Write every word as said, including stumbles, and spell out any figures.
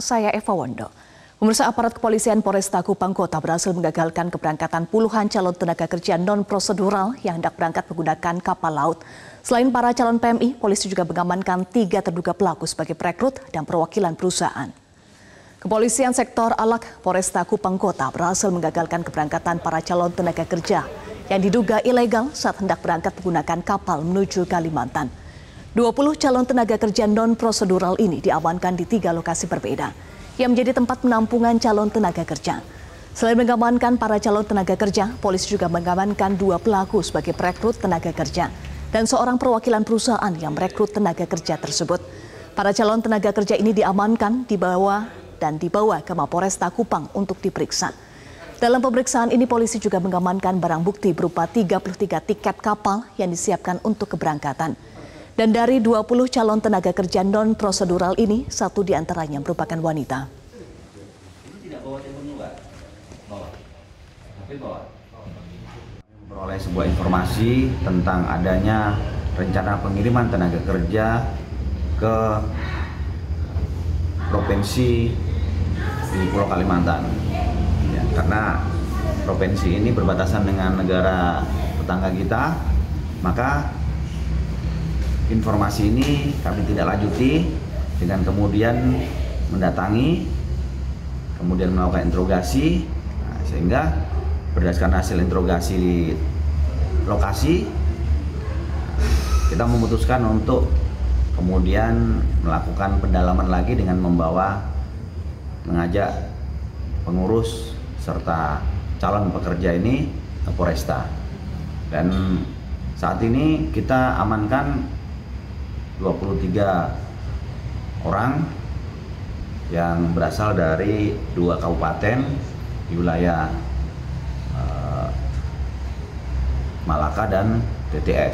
saya Eva Wondo. Pemirsa, aparat kepolisian Polresta Kupang Kota berhasil menggagalkan keberangkatan puluhan calon tenaga kerja non-prosedural yang hendak berangkat menggunakan kapal laut. Selain para calon P M I, polisi juga mengamankan tiga terduga pelaku sebagai perekrut dan perwakilan perusahaan. Kepolisian sektor Alak Polresta Kupang Kota berhasil menggagalkan keberangkatan para calon tenaga kerja yang diduga ilegal saat hendak berangkat menggunakan kapal menuju Kalimantan. dua puluh calon tenaga kerja non-prosedural ini diamankan di tiga lokasi berbeda yang menjadi tempat penampungan calon tenaga kerja. Selain mengamankan para calon tenaga kerja, polisi juga mengamankan dua pelaku sebagai perekrut tenaga kerja dan seorang perwakilan perusahaan yang merekrut tenaga kerja tersebut. Para calon tenaga kerja ini diamankan, dibawa dan dibawa ke Mapolresta Kupang untuk diperiksa. Dalam pemeriksaan ini, polisi juga mengamankan barang bukti berupa tiga puluh tiga tiket kapal yang disiapkan untuk keberangkatan. Dan dari dua puluh calon tenaga kerja non-prosedural ini, satu diantaranya merupakan wanita. Memperoleh sebuah informasi tentang adanya rencana pengiriman tenaga kerja ke provinsi di Pulau Kalimantan. Ya, karena provinsi ini berbatasan dengan negara tetangga kita, maka informasi ini kami tidak lanjuti dengan kemudian mendatangi, kemudian melakukan interogasi, nah, sehingga berdasarkan hasil interogasi di lokasi, kita memutuskan untuk kemudian melakukan pendalaman lagi dengan membawa, mengajak pengurus serta calon pekerja ini ke Polresta. Dan saat ini kita amankan dua puluh tiga orang yang berasal dari dua kabupaten di wilayah uh, Malaka dan T T S.